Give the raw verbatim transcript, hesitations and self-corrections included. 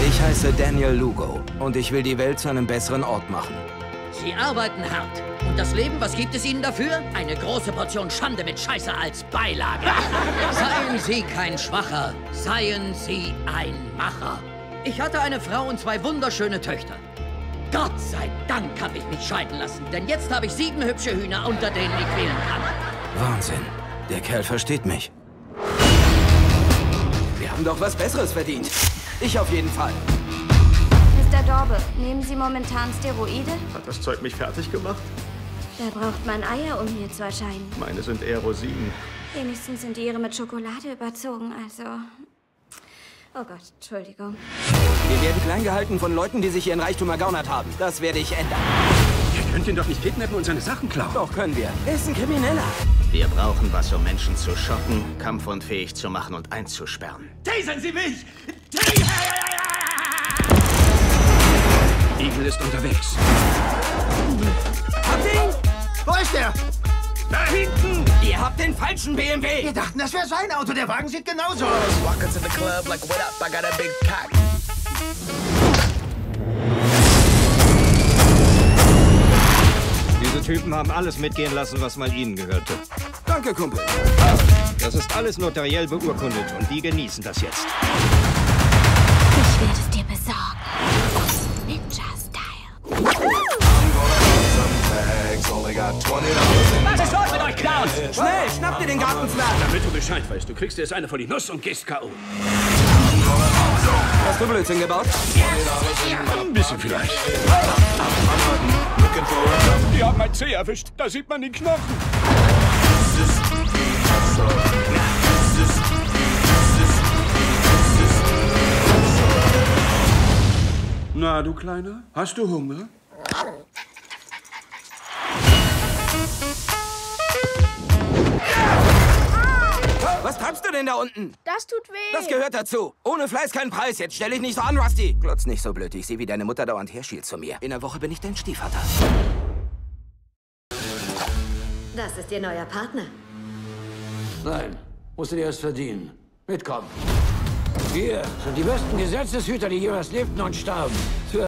Ich heiße Daniel Lugo und ich will die Welt zu einem besseren Ort machen. Sie arbeiten hart. Und das Leben, was gibt es Ihnen dafür? Eine große Portion Schande mit Scheiße als Beilage. Seien Sie kein Schwacher, seien Sie ein Macher. Ich hatte eine Frau und zwei wunderschöne Töchter. Gott sei Dank habe ich mich scheiden lassen, denn jetzt habe ich sieben hübsche Hühner, unter denen ich wählen kann. Wahnsinn. Der Kerl versteht mich. Wir haben doch was Besseres verdient. Ich auf jeden Fall. Mister Dorbe, nehmen Sie momentan Steroide? Hat das Zeug mich fertig gemacht? Da braucht man Eier, um hier zu erscheinen. Meine sind eher Rosinen. Wenigstens sind Ihre mit Schokolade überzogen, also... Oh Gott, Entschuldigung. Wir werden klein gehalten von Leuten, die sich ihren Reichtum ergaunert haben. Das werde ich ändern. Ihr könnt ihn doch nicht kidnappen und seine Sachen klauen. Doch, können wir. Er ist ein Krimineller. Wir brauchen was, um Menschen zu schocken, kampfunfähig zu machen und einzusperren. Tasern Sie mich! Tasern! Eagle ist unterwegs. Habt ihr ihn? Wo ist der? Da hinten! Ihr habt den falschen B M W. Wir dachten, das wäre sein Auto. Der Wagen sieht genauso aus. Walking to the club like, what up? I got a big cock. Diese Typen haben alles mitgehen lassen, was mal ihnen gehörte. Danke, Kumpel. Das ist alles notariell beurkundet und die genießen das jetzt. Ich werde es dir besorgen. Ninja-Style. Was ist los mit euch Clowns? Schnell, schnapp dir den Gartenzwerg. Damit du Bescheid weißt, du kriegst erst eine vor die Nuss und gehst K O Hast du Blödsinn gebaut? Ein bisschen vielleicht. Die haben mein Zeh erwischt. Da sieht man den Knochen. Na, du Kleiner, hast du Hunger? Was treibst du denn da unten? Das tut weh. Das gehört dazu. Ohne Fleiß kein Preis. Jetzt stell dich nicht so an, Rusty. Glotz nicht so blöd. Ich sehe, wie deine Mutter dauernd herschielt zu mir. In der Woche bin ich dein Stiefvater. Das ist Ihr neuer Partner. Nein, musst du dir erst verdienen. Mitkommen. Wir sind die besten Gesetzeshüter, die jemals lebten und starben.